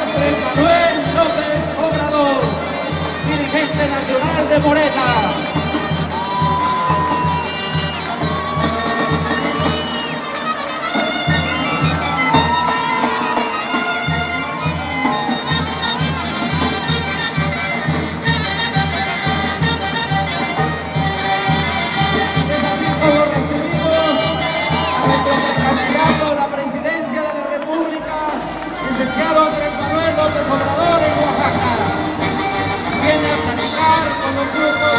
Andrés Manuel López Obrador, dirigente nacional de Morena. Licenciado Andrés Manuel López Obrador en Oaxaca. Viene a platicar con los grupos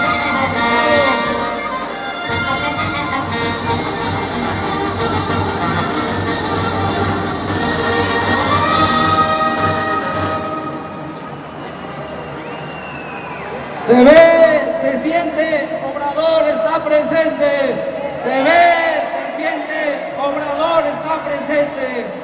se ve, se siente, Obrador está presente. Se ve, se siente, Obrador está presente.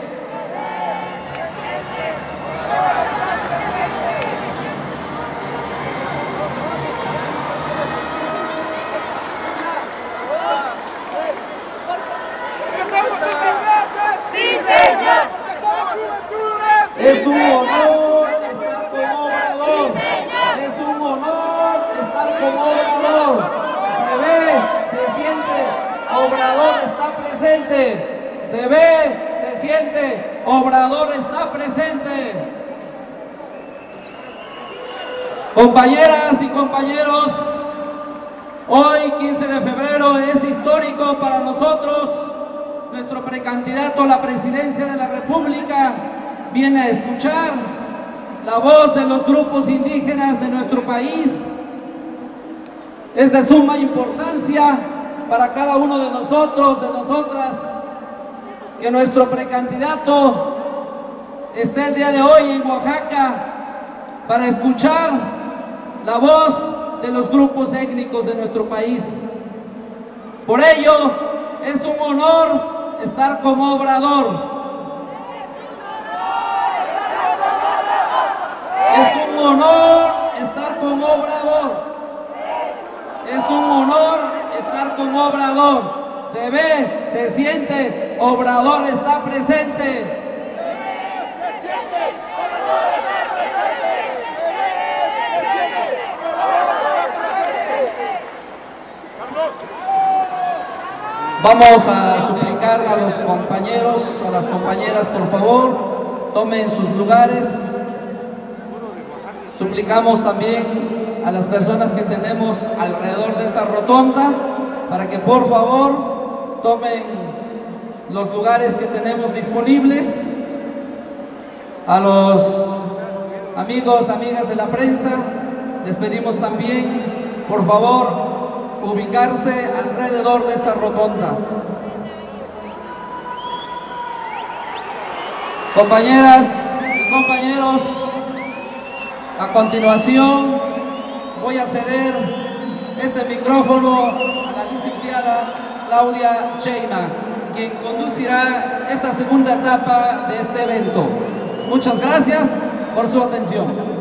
Es un honor estar con Obrador. Es un honor estar con Obrador. Se ve, se siente, Obrador está presente. Se ve, se siente, Obrador está presente. Compañeras y compañeros, hoy 15 de febrero es histórico para nosotros. Nuestro precandidato a la presidencia de la República viene a escuchar la voz de los grupos indígenas de nuestro país. Es de suma importancia para cada uno de nosotros, de nosotras, que nuestro precandidato esté el día de hoy en Oaxaca para escuchar la voz de los grupos étnicos de nuestro país. Por ello, es un honor estar con Obrador. Es un honor estar con Obrador. Es un honor estar con Obrador. Se ve, se siente, Obrador está presente. Vamos a suplicar a los compañeros, a las compañeras, por favor, tomen sus lugares. Suplicamos también a las personas que tenemos alrededor de esta rotonda para que por favor tomen los lugares que tenemos disponibles. A los amigos, amigas de la prensa, les pedimos también, por favor, ubicarse alrededor de esta rotonda. Compañeras y compañeros, a continuación voy a ceder este micrófono a la licenciada Claudia Sheinbaum, quien conducirá esta segunda etapa de este evento. Muchas gracias por su atención.